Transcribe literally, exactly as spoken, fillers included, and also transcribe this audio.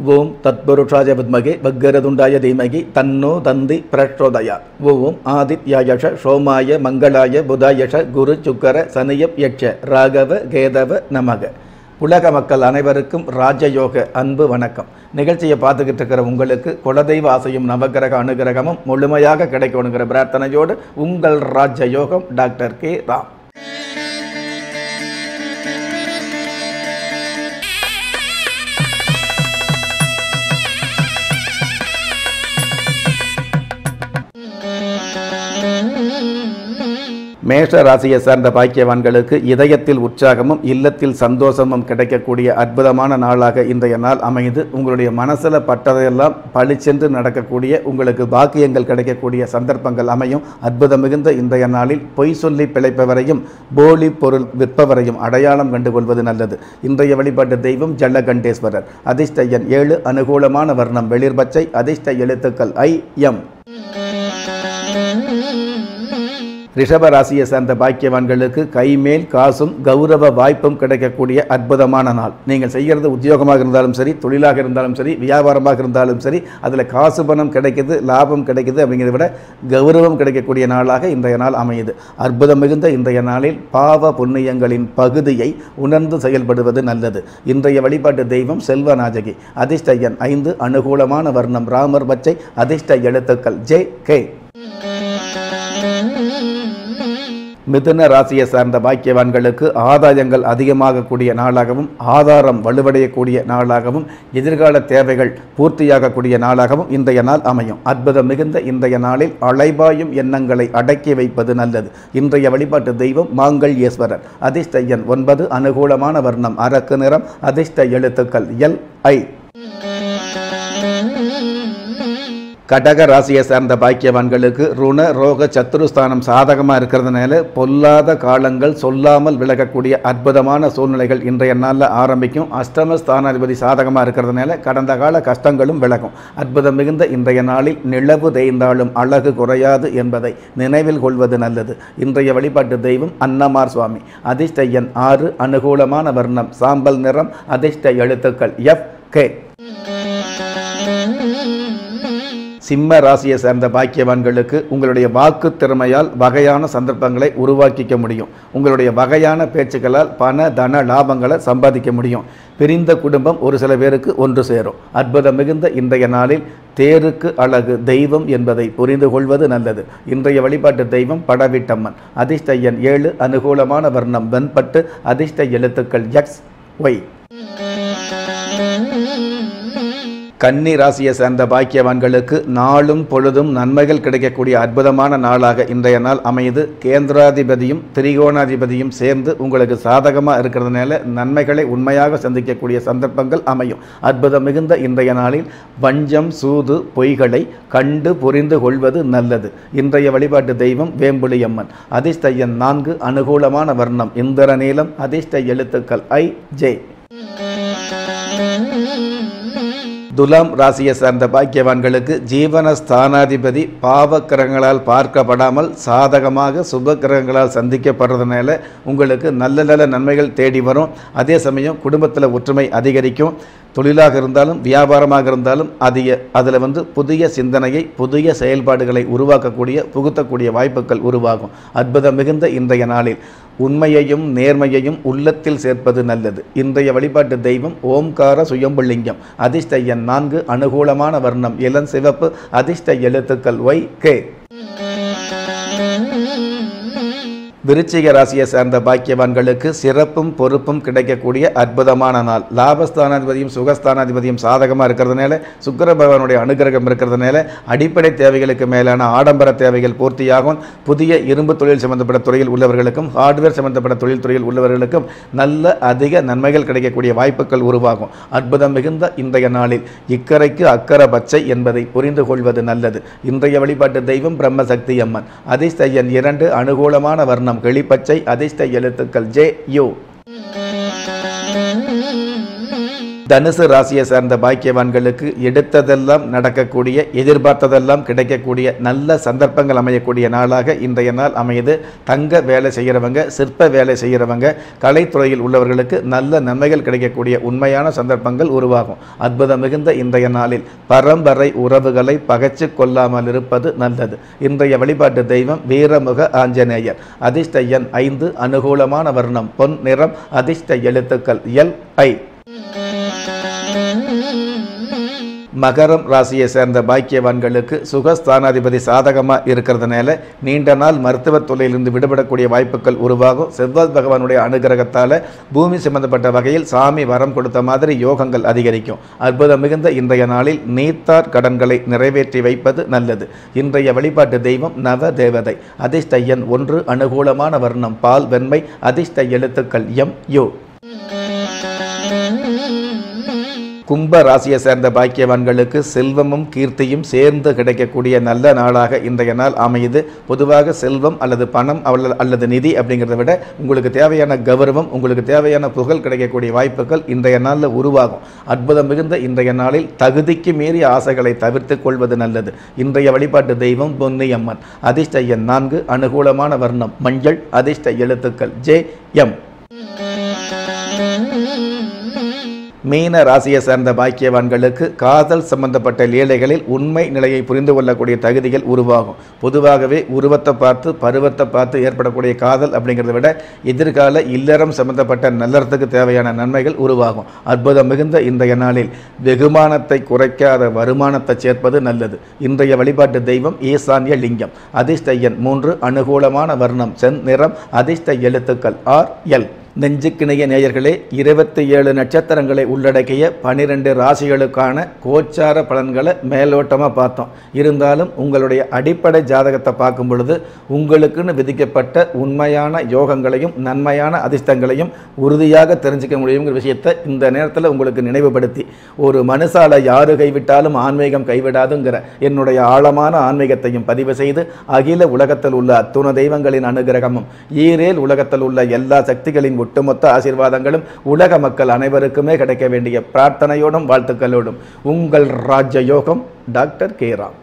ஓம் தத்புருஷாய வித்மகே வக்கரதுண்டாய தீமகி தன்னோ தந்தி பிரச்சோதயா. ஓம் ஆதித்யாயஷ சோமாய மங்களாய புதாயஷ குரு சுக்கர சனியப் யட்ச ராகவ கேதவ நமக. உலக மக்கள் அனைவருக்கும் ராஜயோக அன்பு வணக்கம். நிகழ்ச்சியை பார்த்துக்கிட்டு இருக்கிற உங்களுக்கு குலதெய்வ ஆசையும் நவகிரக அனுகிரகமும் முழுமையாக கிடைக்கணுங்கிற பிரார்த்தனையோடு உங்கள் ராஜயோகம் டாக்டர் கே ராம். மேஷ ராசியை சார்ந்த பாக்கியவான்களுக்கு இதயத்தில் உற்சாகமும் இல்லத்தில் சந்தோஷமும் கிடைக்கக்கூடிய அற்புதமான நாளாக இன்றைய நாள் அமைந்து உங்களுடைய மனசில் பட்டதையெல்லாம் பளிச்சென்று நடக்கக்கூடிய உங்களுக்கு பாக்கியங்கள் கிடைக்கக்கூடிய சந்தர்ப்பங்கள் அமையும். அற்புதம் மிகுந்த இன்றைய நாளில் பொய் சொல்லி பிழைப்பவரையும் போலி பொருள் விற்பவரையும் அடையாளம் கண்டுகொள்வது நல்லது. இன்றைய வழிபாட்டு தெய்வம் ஜலகண்டேஸ்வரர். அதிர்ஷ்ட எண் ஏழு. அனுகூலமான வர்ணம் வெளிர் பச்சை. அதிர்ஷ்ட எழுத்துக்கள் ஐ எம். ரிஷப ராசியை சார்ந்த பாக்கியவான்களுக்கு கைமேல் காசும் கௌரவ வாய்ப்பும் கிடைக்கக்கூடிய அற்புதமான நாள். நீங்கள் செய்கிறது உத்தியோகமாக இருந்தாலும் சரி, தொழிலாக இருந்தாலும் சரி, வியாபாரமாக இருந்தாலும் சரி, அதில் காசு பணம் கிடைக்குது, லாபம் கிடைக்குது அப்படிங்கிறத விட கௌரவம் கிடைக்கக்கூடிய நாளாக இன்றைய நாள் அமையுது. அற்புதம் மிகுந்த இன்றைய நாளில் பாவ புண்ணியங்களின் பகுதியை உணர்ந்து செயல்படுவது நல்லது. இன்றைய வழிபாட்டு தெய்வம் செல்வநாயகி. அதிர்ஷ்ட எண் ஐந்து. அனுகூலமான வர்ணம் ராமர் பச்சை. அதிர்ஷ்ட எழுத்துக்கள் ஜே கே. மிதுன ராசியை சார்ந்த பாக்கியவான்களுக்கு ஆதாயங்கள் அதிகமாகக்கூடிய நாளாகவும் ஆதாரம் வலுவடையக்கூடிய நாளாகவும் எதிர்கால தேவைகள் பூர்த்தியாகக்கூடிய நாளாகவும் இன்றைய நாள் அமையும். அற்புதம் மிகுந்த இன்றைய நாளில் அலைபாயும் எண்ணங்களை அடக்கி வைப்பது நல்லது. இன்றைய வழிபாட்டு தெய்வம் மாங்கல்யேஸ்வரர். அதிர்ஷ்ட எண் ஒன்பது. அனுகூலமான வர்ணம் அரக்கு நிறம். அதிர்ஷ்ட எழுத்துக்கள் எல் ஐ. கடக ராசியை சார்ந்த பாக்கியவான்களுக்கு ருண ரோக சத்துருஸ்தானம் சாதகமாக இருக்கிறதுனால பொல்லாத காலங்கள் சொல்லாமல் விலகக்கூடிய அற்புதமான சூழ்நிலைகள் இன்றைய நாளில் ஆரம்பிக்கும். அஷ்டம ஸ்தானாதிபதி சாதகமாக இருக்கிறதுனால கடந்த கால கஷ்டங்களும் விலகும். அற்புதம் மிகுந்த இன்றைய நாளில் நிலவு தேய்ந்தாலும் அழகு குறையாது என்பதை நினைவில் கொள்வது நல்லது. இன்றைய வழிபாட்டு தெய்வம் அன்னமார் சுவாமி. அதிர்ஷ்ட எண் ஆறு. அனுகூலமான வர்ணம் சாம்பல் நிறம். அதிர்ஷ்ட எழுத்துக்கள் எஃப் கே. சிம்ம ராசியை சேர்ந்த பாக்கியவான்களுக்கு உங்களுடைய வாக்கு திறமையால் வகையான சந்தர்ப்பங்களை உருவாக்கிக்க முடியும். உங்களுடைய வகையான பேச்சுக்களால் பண தன லாபங்களை சம்பாதிக்க முடியும். பிரிந்த குடும்பம் ஒரு சில பேருக்கு ஒன்று சேரும். அற்புதம் மிகுந்த இன்றைய நாளில் தேருக்கு அழகு தெய்வம் என்பதை புரிந்து கொள்வது நல்லது. இன்றைய வழிபாட்டு தெய்வம் படவிட்டம்மன். அதிர்ஷ்ட எண் ஏழு. அனுகூலமான வர்ணம் வெண்பட்டு. அதிர்ஷ்ட எழுத்துக்கள் எக்ஸ் ஒய். கன்னி ராசியை சேர்ந்த பாக்கியவான்களுக்கு நாளும் பொழுதும் நன்மைகள் கிடைக்கக்கூடிய அற்புதமான நாளாக இன்றைய நாள் அமையுது. கேந்திராதிபதியும் திரிகோணாதிபதியும் சேர்ந்து உங்களுக்கு சாதகமாக இருக்கிறதுனால நன்மைகளை உண்மையாக சந்திக்கக்கூடிய சந்தர்ப்பங்கள் அமையும். அற்புதம் மிகுந்த இன்றைய நாளில் வஞ்சம் சூது பொய்களை கண்டு புரிந்து கொள்வது நல்லது. இன்றைய வழிபாட்டு தெய்வம் வேம்புலியம்மன். அதிர்ஷ்ட எண் நான்கு. அனுகூலமான வர்ணம் இந்திர நீலம். அதிர்ஷ்ட எழுத்துக்கள் ஐ ஜே. துலாம் ராசியை சார்ந்த பாக்கியவான்களுக்கு ஜீவன ஸ்தானாதிபதி பாவ கிரகங்களால் பார்க்கப்படாமல் சாதகமாக சுப கிரகங்களால் சந்திக்கப்படுறதுனால உங்களுக்கு நல்ல நல்ல நன்மைகள் தேடி வரும். அதே சமயம் குடும்பத்தில் ஒற்றுமை அதிகரிக்கும். தொழிலாக இருந்தாலும் வியாபாரமாக இருந்தாலும் அதிக அதில் வந்து புதிய சிந்தனையை புதிய செயல்பாடுகளை உருவாக்கக்கூடிய புகுத்தக்கூடிய வாய்ப்புகள் உருவாகும். அற்புதம் மிகுந்த இன்றைய நாளில் உண்மையையும் நேர்மையையும் உள்ளத்தில் சேர்ப்பது நல்லது. இன்றைய வழிபாட்டு தெய்வம் ஓம்கார சுயம்புலிங்கம். அதிர்ஷ்ட எண் நான்கு. அனுகூலமான வர்ணம் இளம் சிவப்பு. அதிர்ஷ்ட எழுத்துக்கள் ஒய் கே. விருச்சிக ராசியை சார்ந்த பாக்கியவான்களுக்கு சிறப்பும் பொறுப்பும் கிடைக்கக்கூடிய அற்புதமான நாள். லாபஸ்தானாதிபதியும் சுகஸ்தானாதிபதியும் சாதகமாக இருக்கிறதுனால சுக்கிர பகவானுடைய அனுகிரகம் இருக்கிறதுனால அடிப்படை தேவைகளுக்கு மேலான ஆடம்பர தேவைகள் பூர்த்தியாகும். புதிய இரும்பு தொழில் சம்பந்தப்பட்ட துறையில் உள்ளவர்களுக்கும் ஹார்ட்வேர் சம்பந்தப்பட்ட தொழில் துறையில் உள்ளவர்களுக்கும் நல்ல அதிக நன்மைகள் கிடைக்கக்கூடிய வாய்ப்புகள் உருவாகும். அற்புதம் மிகுந்த இன்றைய நாளில் இக்கரைக்கு அக்கறை பச்சை என்பதை புரிந்து கொள்வது நல்லது. இன்றைய வழிபாட்டு தெய்வம் பிரம்மசக்தி அம்மன். அதிர்ஷ்ட எண் இரண்டு. அனுகூலமான வர்ணம் கிளிப்பச்சை. அதிர்ஷ்ட எழுத்துக்கள் ஜே யு. தனுசு ராசியை சார்ந்த பாக்கியவான்களுக்கு எடுத்ததெல்லாம் நடக்கக்கூடிய, எதிர்பார்த்ததெல்லாம் கிடைக்கக்கூடிய நல்ல சந்தர்ப்பங்கள் அமையக்கூடிய நாளாக இன்றைய நாள் அமையுது. தங்க வேலை செய்கிறவங்க, சிற்ப வேலை செய்கிறவங்க, கலைத்துறையில் உள்ளவர்களுக்கு நல்ல நன்மைகள் கிடைக்கக்கூடிய உண்மையான சந்தர்ப்பங்கள் உருவாகும். அற்புதம் மிகுந்த இன்றைய நாளில் பரம்பரை உறவுகளை பகைச்சு கொள்ளாமல் இருப்பது நல்லது. இன்றைய வழிபாட்டு தெய்வம் வீரமுக ஆஞ்சநேயர். அதிர்ஷ்ட எண் ஐந்து, அனுகூலமான வர்ணம் பொன் நிறம், அதிர்ஷ்ட எழுத்துக்கள் எல் ஐ. மகரம் ராசியை சேர்ந்த பாக்கியவான்களுக்கு சுகஸ்தானாதிபதி சாதகமாக இருக்கிறதுனால நீண்ட நாள் மருத்துவ தொழிலிருந்து விடுபடக்கூடிய வாய்ப்புகள் உருவாகும். செவ்வாய் பகவானுடைய அனுகிரகத்தால் பூமி சம்பந்தப்பட்ட வகையில் சாமி வரம் கொடுத்த மாதிரி யோகங்கள் அதிகரிக்கும். அற்புதம் மிகுந்த இன்றைய நாளில் நீத்தார் கடன்களை நிறைவேற்றி வைப்பது நல்லது. இன்றைய வழிபாட்டு தெய்வம் நவ தேவதை. அதிர்ஷ்ட எண் ஒன்று, அனுகூலமான வர்ணம் பால் வெண்மை, அதிர்ஷ்ட எழுத்துக்கள் எம் யு. கும்ப ராசியை சேர்ந்த பாக்கியவான்களுக்கு செல்வமும் கீர்த்தியும் சேர்ந்து கிடைக்கக்கூடிய நல்ல நாளாக இன்றைய நாள் அமையுது. பொதுவாக செல்வம் அல்லது பணம் அல்லது நிதி அப்படிங்கிறத விட உங்களுக்கு தேவையான கௌரவம், உங்களுக்கு தேவையான புகழ் கிடைக்கக்கூடிய வாய்ப்புகள் இன்றைய நாளில் உருவாகும். அற்புதம் மிகுந்த இன்றைய நாளில் தகுதிக்கு மீறிய ஆசைகளை தவிர்த்து கொள்வது நல்லது. இன்றைய வழிபாட்டு தெய்வம் பொன்னியம்மன். அதிர்ஷ்ட எண் நான்கு, அனுகூலமான வர்ணம் மஞ்சள், அதிர்ஷ்ட எழுத்துக்கள் ஜே எம். மீன ராசியை சேர்ந்த பாக்கியவான்களுக்கு காதல் சம்பந்தப்பட்ட லீலைகளில் உண்மை நிலையை புரிந்து கொள்ளக்கூடிய தகுதிகள் உருவாகும். பொதுவாகவே உருவத்தை பார்த்து பருவத்தை பார்த்து ஏற்படக்கூடிய காதல் அப்படிங்கிறத விட எதிர்கால இல்லறம் சம்பந்தப்பட்ட நல்லறத்துக்கு தேவையான நன்மைகள் உருவாகும். அற்புதம் மிகுந்த இன்றைய நாளில் வெகுமானத்தை குறைக்காத வருமானத்தை சேர்ப்பது நல்லது. இன்றைய வழிபாட்டு தெய்வம் ஈசான்ய லிங்கம். அதிர்ஷ்ட எண் மூன்று, அனுகூலமான வர்ணம் செந் நிறம், அதிர்ஷ்ட எழுத்துக்கள் ஆர் எல். நெஞ்சுக்கிணைய நேயர்களே, இருபத்தி ஏழு நட்சத்திரங்களை உள்ளடக்கிய பனிரெண்டு ராசிகளுக்கான கோச்சார பலன்களை மேலோட்டமாக பார்த்தோம். இருந்தாலும் உங்களுடைய அடிப்படை ஜாதகத்தை பார்க்கும் பொழுது உங்களுக்குன்னு விதிக்கப்பட்ட உண்மையான யோகங்களையும் நன்மையான அதிர்ஷ்டங்களையும் உறுதியாக தெரிஞ்சிக்க முடியுங்கிற விஷயத்தை இந்த நேரத்தில் உங்களுக்கு நினைவுபடுத்தி, ஒரு மனுஷால யாரு கைவிட்டாலும் ஆன்மீகம் கைவிடாதுங்கிற என்னுடைய ஆழமான ஆன்மீகத்தையும் பதிவு செய்து, அகில உலகத்தில் உள்ள அத்துண தெய்வங்களின் அனுகிரகமும் ஈரேல் உலகத்தில் உள்ள எல்லா சக்திகளின் ஒட்டுமொத்த ஆசீர்வாதங்களும் உலக மக்கள் அனைவருக்குமே கிடைக்க வேண்டிய பிரார்த்தனையோடும் வாழ்த்துக்களோடும் உங்கள் ராஜயோகம் டாக்டர் கே ராம்.